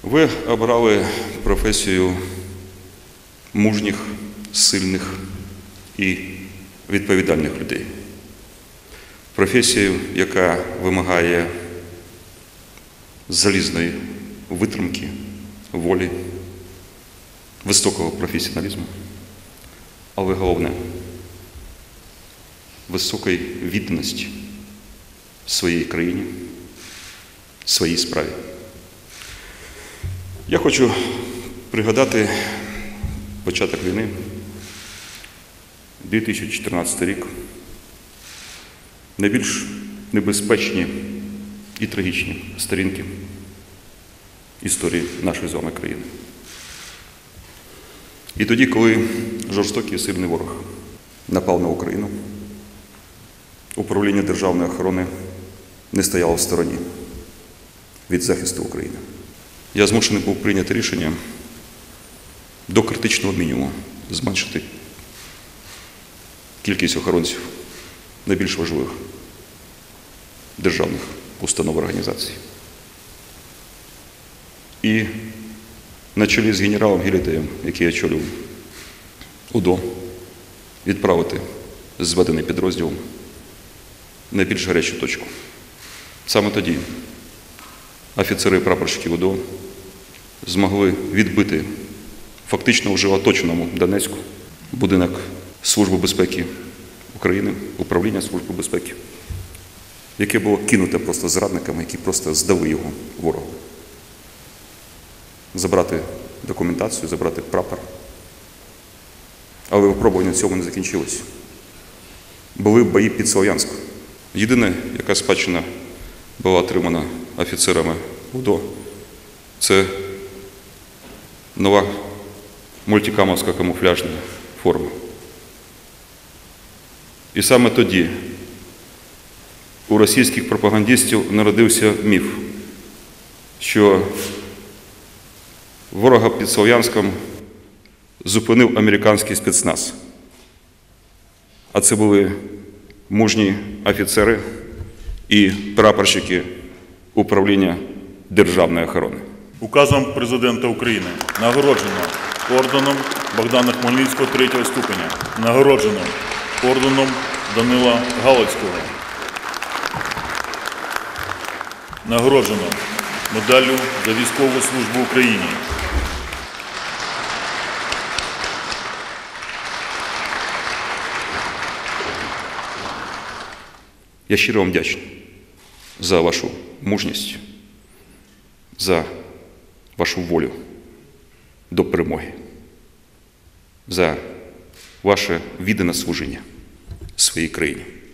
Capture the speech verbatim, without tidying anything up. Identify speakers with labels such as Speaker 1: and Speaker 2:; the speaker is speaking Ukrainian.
Speaker 1: Ви обрали професію мужніх, сильних і відповідальних людей. Професію, яка вимагає залізної витримки, волі, високого професіоналізму, але головне – високої відданості своїй країні, своїй справі. Я хочу пригадати початок війни, дві тисячі чотирнадцятий рік, найбільш небезпечні і трагічні сторінки історії нашої з вами країни. І тоді, коли жорстокий і сильний ворог напав на Україну, управління державної охорони не стояло в стороні від захисту України. Я змушений був прийняти рішення до критичного мінімуму зменшити кількість охоронців найбільш важливих державних установ і організацій. І на чолі з генералом Гілітеєм, який очолював УДО, відправити зведений підрозділ в найбільш гарячу точку. Саме тоді офіцери і прапорщики УДО змогли відбити фактично вже оточеному Донецьку будинок Служби безпеки України, управління Служби безпеки, яке було кинуте просто зрадниками, які просто здали його ворогу. Забрати документацію, забрати прапор. Але випробування цього не закінчилось. Були бої під Слов'янськом. Єдине, яка спадщина була отримана офіцерами УДО, це нова мультикамовська камуфляжна форма. І саме тоді у російських пропагандистів народився міф, що ворога під Слов'янськом зупинив американський спецназ. А це були мужні офіцери і прапорщики управління державної охорони.
Speaker 2: Указом Президента України нагороджено орденом Богдана Хмельницького третього ступеня, нагороджено орденом Данила Галицького, нагороджено медаллю за військову службу Україні.
Speaker 1: Я щиро вам вдячний за вашу мужність, за вашу волю до перемоги, за ваше віддане служіння своїй країні.